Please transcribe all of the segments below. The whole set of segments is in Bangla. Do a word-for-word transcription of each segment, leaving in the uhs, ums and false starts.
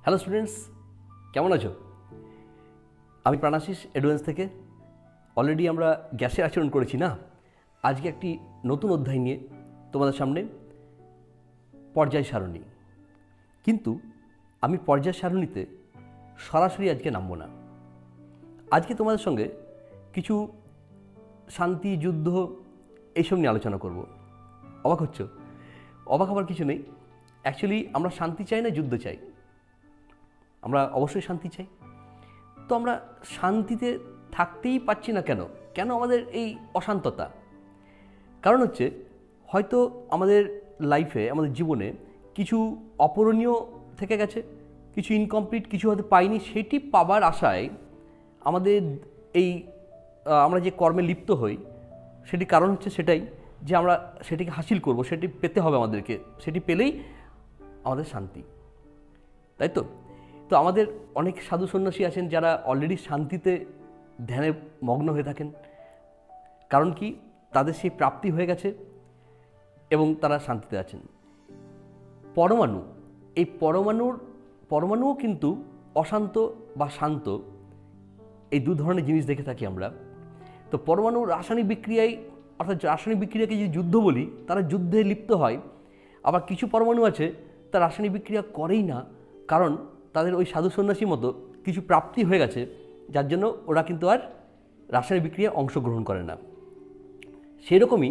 হ্যালো স্টুডেন্টস, কেমন আছো? আমি প্রাণাসিস অ্যাডভান্স থেকে। অলরেডি আমরা গ্যাসের আচরণ করেছি না। আজকে একটি নতুন অধ্যায় নিয়ে তোমাদের সামনে, পর্যায় সারণী। কিন্তু আমি পর্যায় সারণীতে সরাসরি আজকে নামবো না। আজকে তোমাদের সঙ্গে কিছু শান্তি, যুদ্ধ এইসব নিয়ে আলোচনা করব। অবাক হচ্ছ? অবাক হবার কিছু নেই। অ্যাকচুয়ালি আমরা শান্তি চাই না যুদ্ধ চাই? আমরা অবশ্যই শান্তি চাই। তো আমরা শান্তিতে থাকতেই পারছি না কেন? কেন আমাদের এই অশান্ততা? কারণ হচ্ছে হয়তো আমাদের লাইফে, আমাদের জীবনে কিছু অপূরণীয় থেকে গেছে, কিছু ইনকমপ্লিট, কিছু হয়তো পাইনি। সেটি পাবার আশায় আমাদের এই আমরা যে কর্মে লিপ্ত হই, সেটি কারণ হচ্ছে সেটাই যে আমরা সেটিকে হাসিল করব, সেটি পেতে হবে আমাদেরকে, সেটি পেলেই আমাদের শান্তি, তাই তো? তো আমাদের অনেক সাধু সন্ন্যাসী আছেন যারা অলরেডি শান্তিতে ধ্যানে মগ্ন হয়ে থাকেন। কারণ কি? তাদের সেই প্রাপ্তি হয়ে গেছে এবং তারা শান্তিতে আছেন। পরমাণু, এই পরমাণুর পরমাণুও কিন্তু অশান্ত বা শান্ত, এই দু ধরনের জিনিস দেখে থাকি আমরা। তো পরমাণু রাসায়নিক বিক্রিয়ায়, অর্থাৎ রাসায়নিক বিক্রিয়াকে যে যুদ্ধ বলি, তারা যুদ্ধে লিপ্ত হয়। আবার কিছু পরমাণু আছে তা রাসায়নিক বিক্রিয়া করেই না, কারণ তাদের ওই সাধু সন্ন্যাসীর মতো কিছু প্রাপ্তি হয়ে গেছে, যার জন্য ওরা কিন্তু আর রাসায়নিক বিক্রিয়ায় অংশগ্রহণ করে না। সেরকমই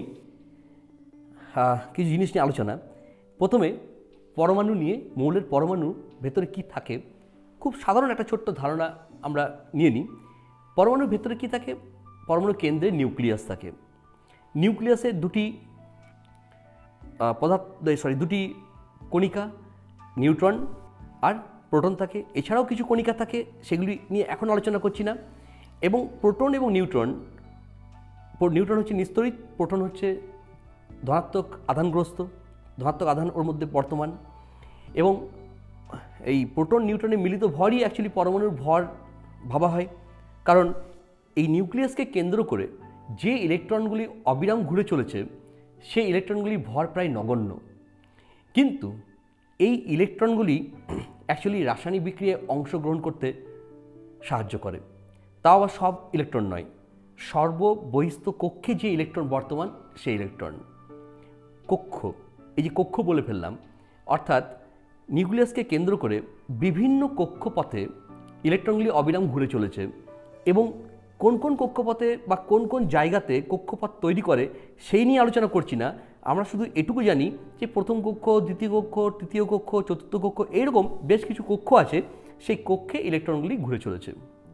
কিছু জিনিস নিয়ে আলোচনা। প্রথমে পরমাণু নিয়ে, মৌলের পরমাণুর ভেতরে কি থাকে, খুব সাধারণ একটা ছোট্ট ধারণা আমরা নিয়ে নিই। পরমাণুর ভেতরে কি থাকে? পরমাণুর কেন্দ্রে নিউক্লিয়াস থাকে। নিউক্লিয়াসে দুটি পদার্থ সরি দুটি কণিকা, নিউট্রন আর প্রোটন থাকে। এছাড়াও কিছু কণিকা থাকে, সেগুলি নিয়ে এখন আলোচনা করছি না। এবং প্রোটন এবং নিউট্রন, নিউট্রন হচ্ছে নিস্তড়িত, প্রোটন হচ্ছে ধনাত্মক আধানগ্রস্ত, ধনাত্মক আধান ওর মধ্যে বর্তমান। এবং এই প্রোটন নিউট্রনের মিলিত ভরই অ্যাকচুয়ালি পরমাণুর ভর ভাবা হয়। কারণ এই নিউক্লিয়াসকে কেন্দ্র করে যে ইলেকট্রনগুলি অবিরাম ঘুরে চলেছে, সেই ইলেকট্রনগুলি ভর প্রায় নগণ্য। কিন্তু এই ইলেকট্রনগুলি অ্যাকচুয়ালি রাসায়নিক বিক্রিয়ায় অংশগ্রহণ করতে সাহায্য করে। তাও আবার সব ইলেকট্রন নয়, সর্ববহিস্থ কক্ষে যে ইলেকট্রন বর্তমান, সেই ইলেকট্রন। কক্ষ, এই যে কক্ষ বলে ফেললাম, অর্থাৎ নিউক্লিয়াসকে কেন্দ্র করে বিভিন্ন কক্ষপথে ইলেকট্রনগুলি অবিরাম ঘুরে চলেছে। এবং কোন কোন কক্ষপথে বা কোন কোন জায়গাতে কক্ষপথ তৈরি করে সেই নিয়ে আলোচনা করছি না। আমরা শুধু এটুকু জানি যে প্রথম কক্ষ, দ্বিতীয় কক্ষ, তৃতীয় কক্ষ, চতুর্থ কক্ষ, এরকম বেশ কিছু কক্ষ আছে, সেই কক্ষে ইলেকট্রনগুলি ঘুরে চলেছে।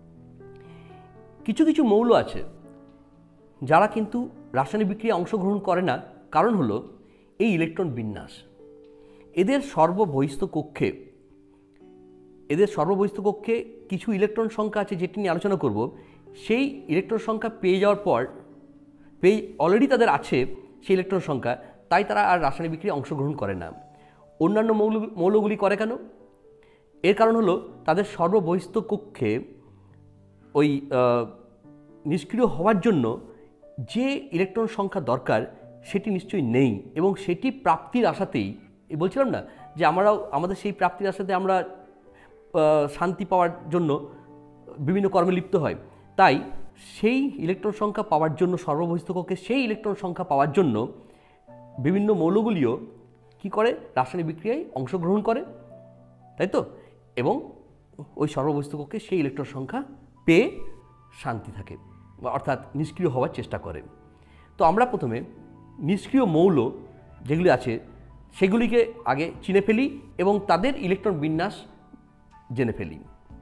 কিছু কিছু মৌল আছে যারা কিন্তু রাসায়নিক বিক্রিয়ায় অংশগ্রহণ করে না। কারণ হলো এই ইলেকট্রন বিন্যাস। এদের সর্ববহিস্থ কক্ষে এদের সর্ববহিস্থ কক্ষে কিছু ইলেকট্রন সংখ্যা আছে, যেটি নিয়ে আলোচনা করব। সেই ইলেকট্রন সংখ্যা পেয়ে যাওয়ার পর, পেয়ে অলরেডি তাদের আছে সেই ইলেকট্রন সংখ্যা, তাই তারা আর রাসায়নিক বিক্রিয়ায় অংশগ্রহণ করে না। অন্যান্য মৌল মৌলগুলি করে কেন? এর কারণ হলো তাদের সর্ববহিস্থ কক্ষে ওই নিষ্ক্রিয় হওয়ার জন্য যে ইলেকট্রন সংখ্যা দরকার, সেটি নিশ্চয়ই নেই। এবং সেটি প্রাপ্তির আশাতেই, এই বলছিলাম না যে আমরাও আমাদের সেই প্রাপ্তির আশাতে আমরা শান্তি পাওয়ার জন্য বিভিন্ন কর্মে লিপ্ত হয়। তাই সেই ইলেকট্রন সংখ্যা পাওয়ার জন্য, সর্ববহিস্থ কক্ষে সেই ইলেকট্রন সংখ্যা পাওয়ার জন্য বিভিন্ন মৌলগুলিও কি করে? রাসায়নিক বিক্রিয়ায় অংশগ্রহণ করে, তাই তো? এবং ওই সর্ববহিস্থ কক্ষে সেই ইলেকট্রন সংখ্যা পেয়ে শান্তি থাকে, অর্থাৎ নিষ্ক্রিয় হওয়ার চেষ্টা করে। তো আমরা প্রথমে নিষ্ক্রিয় মৌল যেগুলি আছে সেগুলিকে আগে চিনে ফেলি এবং তাদের ইলেকট্রন বিন্যাস জেনে ফেলি।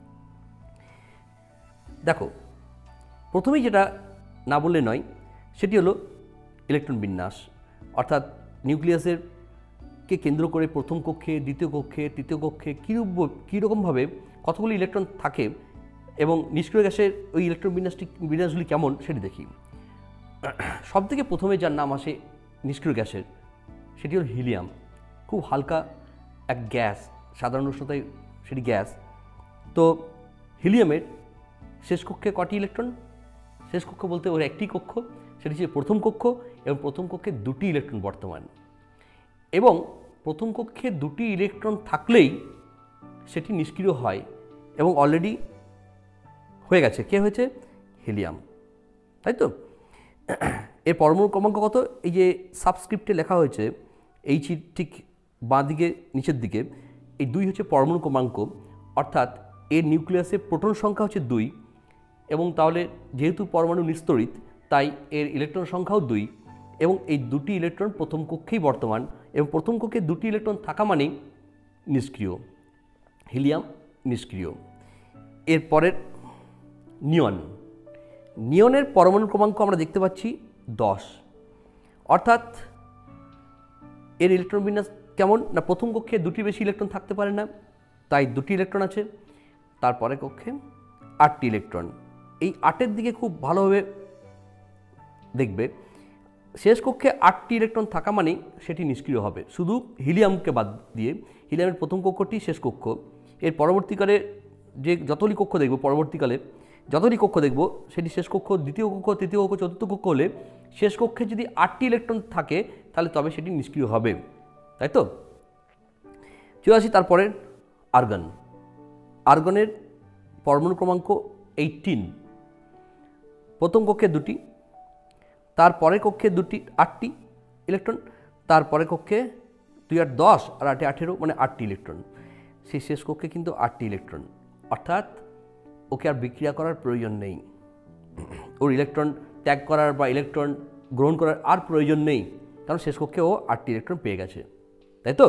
দেখো, প্রথমেই যেটা না বললে নয়, সেটি হলো ইলেকট্রন বিন্যাস। অর্থাৎ নিউক্লিয়াসের কে কেন্দ্র করে প্রথম কক্ষে, দ্বিতীয় কক্ষে, তৃতীয় কক্ষে কীরূপ কীরকমভাবে কতগুলি ইলেকট্রন থাকে এবং নিষ্ক্রিয় গ্যাসের ওই ইলেকট্রন বিন্যাসটি বিন্যাসগুলি কেমন, সেটি দেখি। সবথেকে প্রথমে যার নাম আসে নিষ্ক্রিয় গ্যাসের, সেটি হল হিলিয়াম। খুব হালকা এক গ্যাস, সাধারণ উষ্ণতায় সেটি গ্যাস। তো হিলিয়ামের শেষ কক্ষে কটি ইলেকট্রন? শেষ কক্ষ বলতে ওর একটি কক্ষ, সেটি হচ্ছে প্রথম কক্ষ, এবং প্রথম কক্ষে দুটি ইলেকট্রন বর্তমান। এবং প্রথম কক্ষে দুটি ইলেকট্রন থাকলেই সেটি নিষ্ক্রিয় হয় এবং অলরেডি হয়ে গেছে। কে হয়েছে? হিলিয়াম, তাই তো? এর পরমাণু ক্রমাঙ্ক কত? এই যে সাবস্ক্রিপ্টে লেখা হয়েছে এইচ ঠিক বাঁ দিকে নিচের দিকে, এই দুই হচ্ছে পরমাণু ক্রমাঙ্ক, অর্থাৎ এর নিউক্লিয়াসে প্রোটন সংখ্যা হচ্ছে দুই, এবং তাহলে যেহেতু পরমাণু নিস্তড়িত তাই এর ইলেকট্রন সংখ্যাও দুই, এবং এই দুটি ইলেকট্রন প্রথম কক্ষেই বর্তমান, এবং প্রথম কক্ষে দুটি ইলেকট্রন থাকা মানেই নিষ্ক্রিয়। হিলিয়াম নিষ্ক্রিয়। এরপরের নিয়ন। নিয়নের পরমাণু ক্রমাঙ্ক আমরা দেখতে পাচ্ছি দশ, অর্থাৎ এর ইলেকট্রন বিন্যাস কেমন না, প্রথম কক্ষে দুটি বেশি ইলেকট্রন থাকতে পারে না, তাই দুটি ইলেকট্রন আছে। তারপরে কক্ষে আটটি ইলেকট্রন। এই আটের দিকে খুব ভালোভাবে দেখবে, শেষ কক্ষে আটটি ইলেকট্রন থাকা মানেই সেটি নিষ্ক্রিয় হবে, শুধু হিলিয়ামকে বাদ দিয়ে। হিলিয়ামের প্রথম কক্ষটি শেষ কক্ষ, এর পরবর্তীকালে যে যতগুলি কক্ষ দেখব, পরবর্তীকালে যতগুলি কক্ষ দেখব সেটি শেষ কক্ষ, দ্বিতীয় কক্ষ, তৃতীয় কক্ষ, চতুর্থ কক্ষ হলে শেষ কক্ষে যদি আটটি ইলেকট্রন থাকে তাহলে তবে সেটি নিষ্ক্রিয় হবে, তাই তো? চলে আসি তারপরে আর্গন। আর্গনের পরমাণু ক্রমাঙ্ক এইটিন, প্রথম কক্ষে দুটি, তারপরে কক্ষে দুটি আটটি ইলেকট্রন, তারপরে কক্ষে দুই আট দশ আর আটে আঠেরো, মানে আটটি ইলেকট্রন। সেই শেষ কক্ষে কিন্তু আটটি ইলেকট্রন, অর্থাৎ ওকে আর বিক্রিয়া করার প্রয়োজন নেই, ওর ইলেকট্রন ত্যাগ করার বা ইলেকট্রন গ্রহণ করার আর প্রয়োজন নেই, কারণ শেষ কক্ষে ও আটটি ইলেকট্রন পেয়ে গেছে, তাই তো?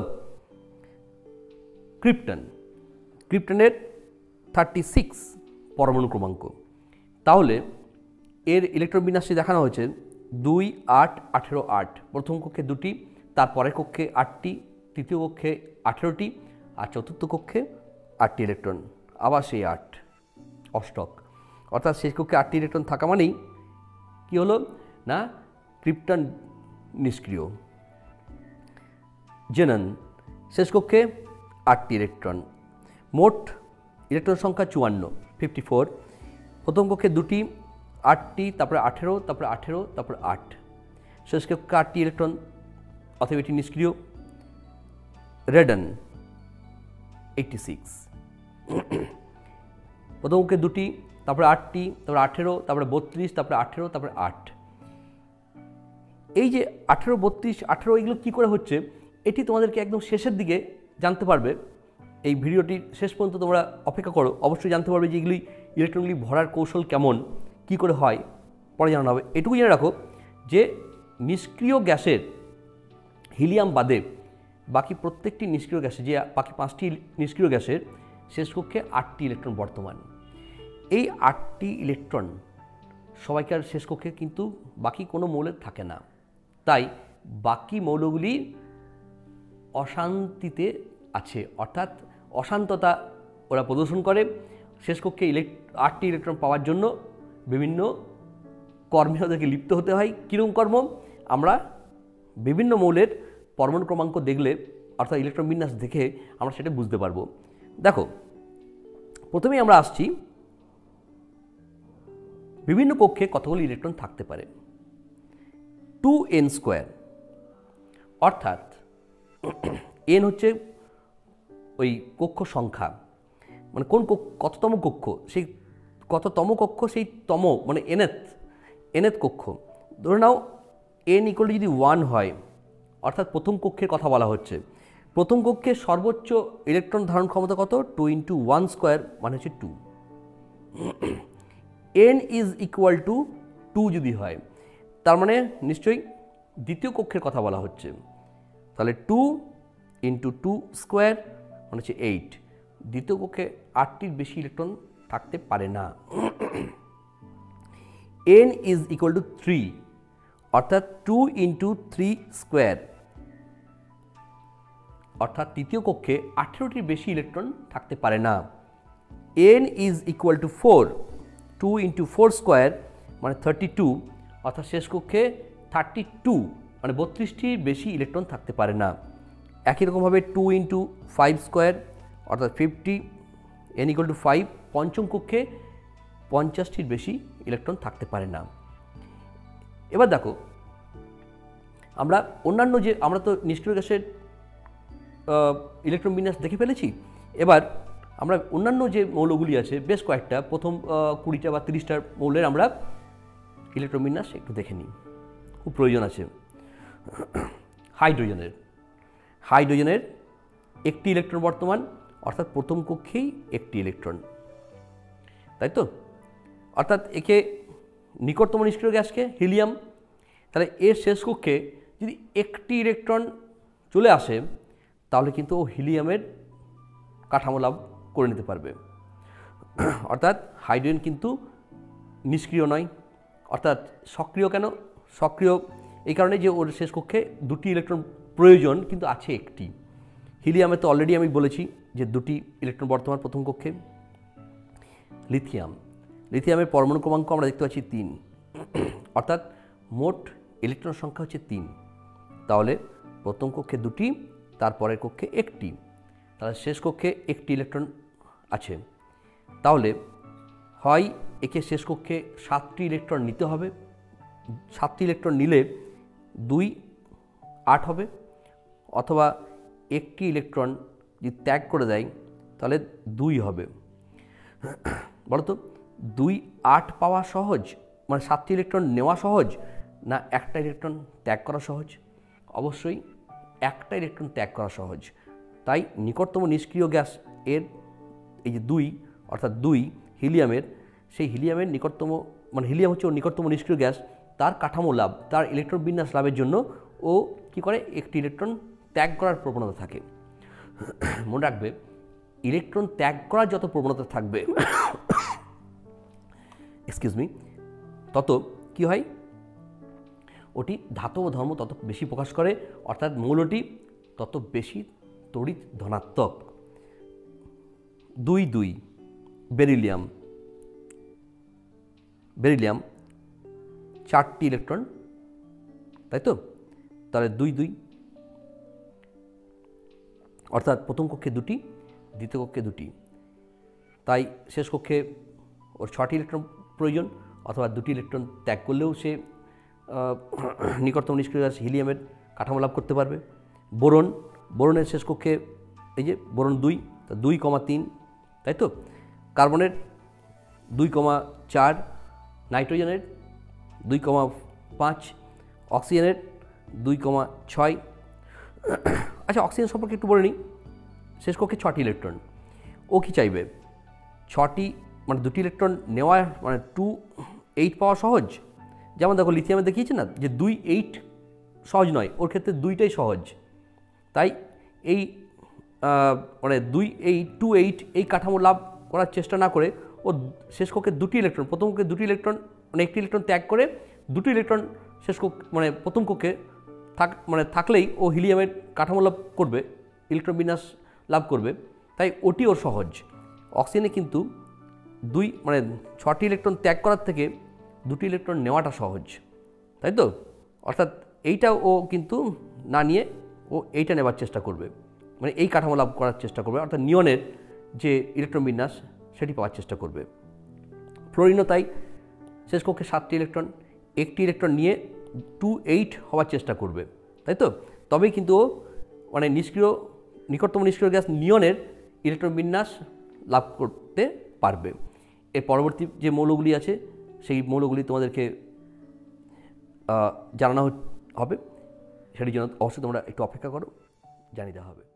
ক্রিপ্টন। ক্রিপ্টনের থার্টি সিক্স পরমাণু ক্রমাঙ্ক। তাহলে এর ইলেকট্রন বিন্যাসটি দেখানো হয়েছে দুই আট আঠেরো আট, প্রথম কক্ষে দুটি, তারপরের কক্ষে আটটি, তৃতীয় কক্ষে আঠেরোটি, আর চতুর্থ কক্ষে আটটি ইলেকট্রন, আবার সেই আট, অষ্টক। অর্থাৎ শেষ কক্ষে আটটি ইলেকট্রন থাকা মানেই কী হলো না, ক্রিপ্টন নিষ্ক্রিয়। জেনন। শেষ কক্ষে আটটি ইলেকট্রন, মোট ইলেকট্রন সংখ্যা চুয়ান্ন, ফিফটি ফোর। প্রথম কক্ষে দুটি, আটটি, তারপরে আঠেরো, তারপরে আঠেরো, তারপরে আট, শেষ কক্ষে আটটি ইলেকট্রন, অথবা এটি নিষ্ক্রিয়। রেডন এইটটি সিক্স, প্রথম কক্ষে দুটি, তারপরে আটটি, তারপরে আঠেরো, তারপরে বত্রিশ, তারপরে আঠেরো, তারপরে আট। এই যে আঠেরো, বত্রিশ, আঠেরো এগুলো কী করে হচ্ছে এটি তোমাদেরকে একদম শেষের দিকে জানতে পারবে। এই ভিডিওটির শেষ পর্যন্ত তোমরা অপেক্ষা করো, অবশ্যই জানতে পারবে যে এগুলি ইলেকট্রনগুলি ভরার কৌশল কেমন, কি করে হয়, পরে জানানো হবে। এটুকু জেনে রাখো যে নিষ্ক্রিয় গ্যাসের হিলিয়াম বাদে বাকি প্রত্যেকটি নিষ্ক্রিয় গ্যাসে, যে বাকি পাঁচটি নিষ্ক্রিয় গ্যাসের শেষ কক্ষে আটটি ইলেকট্রন বর্তমান। এই আটটি ইলেকট্রন সবাইকার শেষ কক্ষে কিন্তু বাকি কোনো মৌলের থাকে না, তাই বাকি মৌলগুলি অশান্তিতে আছে, অর্থাৎ অশান্ততা ওরা প্রদর্শন করে। শেষ কক্ষে ইলেক আটটি ইলেকট্রন পাওয়ার জন্য বিভিন্ন কর্মে ওদেরকে লিপ্ত হতে হয়। কীরকম কর্ম? আমরা বিভিন্ন মৌলের পরমাণু ক্রমাঙ্ক দেখলে, অর্থাৎ ইলেকট্রন বিন্যাস দেখে আমরা সেটা বুঝতে পারবো। দেখো, প্রথমেই আমরা আসছি বিভিন্ন কক্ষে কতগুলি ইলেকট্রন থাকতে পারে। টু এন স্কোয়ার, অর্থাৎ এন হচ্ছে ওই কক্ষ সংখ্যা, মানে কোন কততম কক্ষ, সেই কততম কক্ষ, সেই তম মানে এনেথ এনেথ কক্ষ। ধরে নাও এন ইকুয়াল যদি ওয়ান হয়, অর্থাৎ প্রথম কক্ষের কথা বলা হচ্ছে। প্রথম কক্ষে সর্বোচ্চ ইলেকট্রন ধারণ ক্ষমতা কত? টু ইন্টু ওয়ান স্কোয়ার মানে হচ্ছে two. N is equal to two যদি হয়, তার মানে নিশ্চয়ই দ্বিতীয় কক্ষের কথা বলা হচ্ছে। তাহলে টু ইন্টু টু স্কোয়ার মানে হচ্ছে এইট। দ্বিতীয় কক্ষে আটটির বেশি ইলেকট্রন থাকতে পারে না। N is equal to three, অর্থাৎ টু ইন্টু থ্রি স্কোয়ার, অর্থাৎ তৃতীয় কক্ষে আঠেরোটির বেশি ইলেকট্রন থাকতে পারে না। N is equal to four, two into four square মানে থার্টি টু, অর্থাৎ শেষ কক্ষে থার্টি টু মানে বত্রিশটির বেশি ইলেকট্রন থাকতে পারে না। একই রকমভাবে টু ইন্টু ফাইভ স্কোয়ার অর্থাৎ fifty, N equal to five, পঞ্চম কক্ষে পঞ্চাশটির বেশি ইলেকট্রন থাকতে পারে না। এবার দেখো, আমরা অন্যান্য যে আমরা তো নিষ্ক্রিয় গ্যাসের ইলেকট্রন বিন্যাস দেখে ফেলেছি, এবার আমরা অন্যান্য যে মৌলগুলি আছে বেশ কয়েকটা প্রথম কুড়িটা বা তিরিশটার মৌলের আমরা ইলেকট্রন বিন্যাস একটু দেখে নিই, খুব প্রয়োজন আছে। হাইড্রোজেনের হাইড্রোজেনের একটি ইলেকট্রন বর্তমান, অর্থাৎ প্রথম কক্ষেই একটি ইলেকট্রন, তাই তো? অর্থাৎ একে নিকটতম নিষ্ক্রিয় গ্যাসকে হিলিয়াম, তাহলে এর শেষ কক্ষে যদি একটি ইলেকট্রন চলে আসে তাহলে কিন্তু ও হিলিয়ামের কাঠামো লাভ করে নিতে পারবে। অর্থাৎ হাইড্রোজেন কিন্তু নিষ্ক্রিয় নয়, অর্থাৎ সক্রিয়। কেন সক্রিয়? এই কারণে যে ওর শেষ কক্ষে দুটি ইলেকট্রন প্রয়োজন, কিন্তু আছে একটি। হিলিয়ামে তো অলরেডি আমি বলেছি যে দুটি ইলেকট্রন বর্তমান প্রথম কক্ষে। লিথিয়াম লিথিয়ামের পরমাণু ক্রমাঙ্ক আমরা দেখতে পাচ্ছি তিন, অর্থাৎ মোট ইলেকট্রন সংখ্যা হচ্ছে তিন। তাহলে প্রথম কক্ষে দুটি, তারপরের কক্ষে একটি, তাহলে শেষ কক্ষে একটি ইলেকট্রন আছে। তাহলে হয় একে শেষ কক্ষে সাতটি ইলেকট্রন নিতে হবে, সাতটি ইলেকট্রন নিলে দুই আট হবে, অথবা একটি ইলেকট্রন যদি ত্যাগ করে দেয় তাহলে দুই হবে। বলতো দুই আট পাওয়া সহজ, মানে সাতটি ইলেকট্রন নেওয়া সহজ, না একটা ইলেকট্রন ত্যাগ করা সহজ? অবশ্যই একটা ইলেকট্রন ত্যাগ করা সহজ। তাই নিকটতম নিষ্ক্রিয় গ্যাস এর এই যে দুই, অর্থাৎ দুই হিলিয়ামের, সেই হিলিয়ামের নিকটতম, মানে হিলিয়াম হচ্ছে ওর নিকটতম নিষ্ক্রিয় গ্যাস, তার কাঠামো লাভ, তার ইলেকট্রন বিন্যাস লাভের জন্য ও কি করে, একটি ইলেকট্রন ত্যাগ করার প্রবণতা থাকে। মনে রাখবে, ইলেকট্রন ত্যাগ করার যত প্রবণতা থাকবে এক্সকিউজ মি তত কি হয়, ওটি ধাতব ধর্ম তত বেশি প্রকাশ করে, অর্থাৎ মৌলটি তত বেশি তড়িৎ ধনাত্মক। দুই দুই বেরিলিয়াম বেরিলিয়াম চারটি ইলেকট্রন, তাই তো? তাহলে দুই দুই, অর্থাৎ প্রথম কক্ষে দুটি, দ্বিতীয় কক্ষে দুটি, তাই শেষ কক্ষে ওর ছটি ইলেকট্রন প্রয়োজন, অথবা দুটি ইলেকট্রন ত্যাগ করলেও সে নিকটতম নিষ্ক্রিয় গ্যাস হিলিয়ামের কাঠামো লাভ করতে পারবে। বোরন বোরনের শেষ কক্ষে এই যে বোরন দুই, দুই কমা তিন, তাই তো? কার্বনের দুই কমা চার, নাইট্রোজেনের দুই কমা পাঁচ, অক্সিজেনের দুই কমা ছয়। আচ্ছা, অক্সিজেন সম্পর্কে একটু বলে নিই। শেষ কক্ষে ছটি ইলেকট্রন, ও কি চাইবে? ছটি মানে দুটি ইলেকট্রন নেওয়া, মানে টু এইট পাওয়া সহজ। যেমন দেখো লিথিয়ামে দেখিয়েছে না যে দুই এইট সহজ নয়, ওর ক্ষেত্রে দুইটাই সহজ। তাই এই মানে দুই এইট টু এইট এই কাঠামো লাভ করার চেষ্টা না করে ও শেষ কক্ষে দুটি ইলেকট্রন, প্রথম কক্ষে দুটি ইলেকট্রন, মানে একটি ইলেকট্রন ত্যাগ করে দুটি ইলেকট্রন শেষ কক্ষ মানে প্রথম কক্ষে থাক মানে থাকলেই ও হিলিয়ামের কাঠামো লাভ করবে, ইলেকট্রন বিন্যাস লাভ করবে। তাই ওটি ওর সহজ। অক্সিজেনে কিন্তু দুই মানে ছটি ইলেকট্রন ত্যাগ করার থেকে দুটি ইলেকট্রন নেওয়াটা সহজ, তাই তো? অর্থাৎ এইটা ও কিন্তু না নিয়ে ও এইটা নেবার চেষ্টা করবে, মানে এই কাঠামো লাভ করার চেষ্টা করবে, অর্থাৎ নিয়নের যে ইলেকট্রন বিন্যাস সেটি পাওয়ার চেষ্টা করবে। ফ্লোরিনও তাই, শেষ কক্ষে সাতটি ইলেকট্রন, একটি ইলেকট্রন নিয়ে টু এইট হওয়ার চেষ্টা করবে, তাই তো? তবেই কিন্তু ও মানে নিষ্ক্রিয় নিকটতম নিষ্ক্রিয় গ্যাস নিয়নের ইলেকট্রন বিন্যাস লাভ করতে পারবে। এর পরবর্তী যে মৌলগুলি আছে সেই মৌলগুলি তোমাদেরকে জানানো হবে, সেটির জন্য অবশ্যই তোমরা একটু অপেক্ষা করো, জানিয়ে দেওয়া হবে।